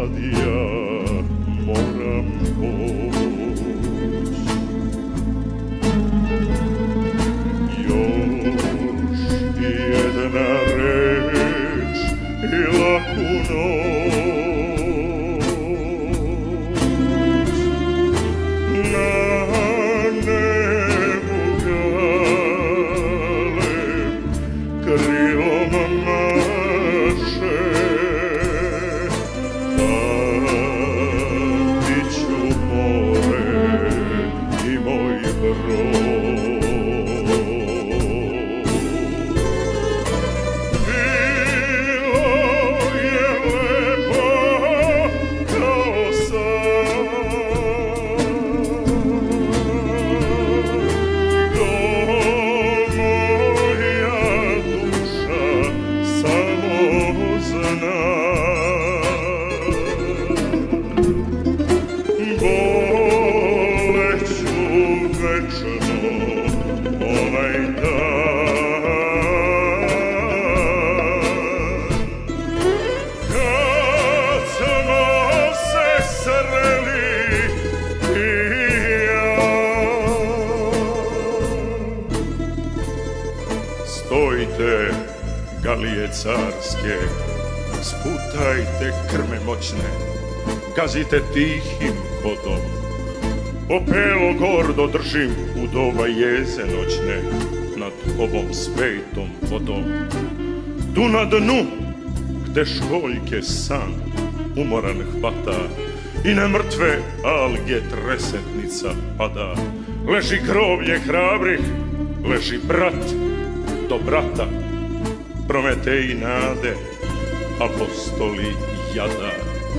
sad ja moram poć. Još jedna reč i laku noć na nebu gale krilom naše, pamtit ću more i moj brod. Stojte, galije carske, sputajte krme moćne, gazite tihim vodom. Opelo gordo držim u doba jeze noćne nad ovom svetom vodom. Tu na dnu, gde školjke san umoran hvata i na mrtve alge tresetnica pada, leži groblje hrabrih, leži brat do brata, Prometej nade, apostoli jada.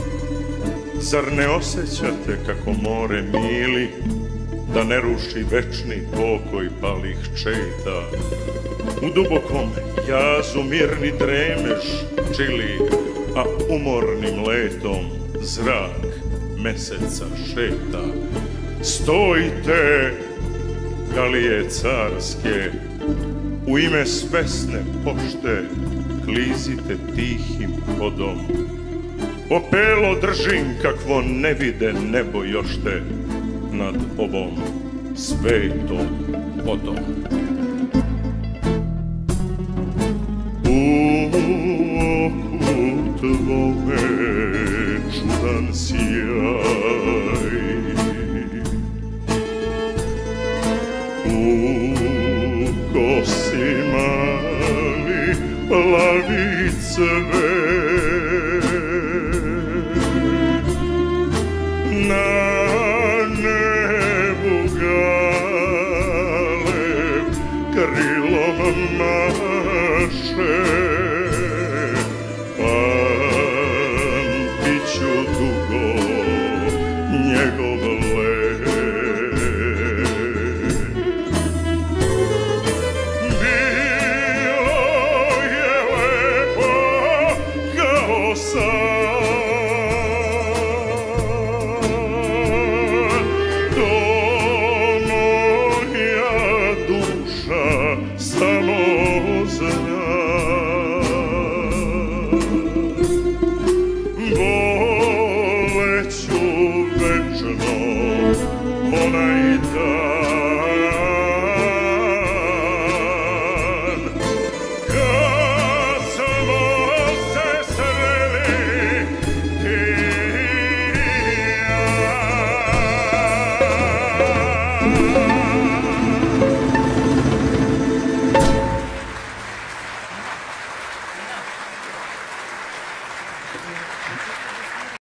Zar ne osjećate kako more mili, da ne ruši večni pokoj palih četa? U dubokom jazu mirni dremež čili, a umornim letom zrak meseca šeta. Stojte, galije carske, u ime svesne pošte klizite tihim vodom. Opelo držim kakvo ne vide nebo jošte nad ovom svetom vodom. U oku tvome čudan sjaj, u kosi mali plavi cvet, na nebu gale krilom maše, pamtit ću dugo njegov let. Bilo je lepo kao san, to moja duša samo zna. Voleću večno onaj dan kad smo se sreli ti i ja.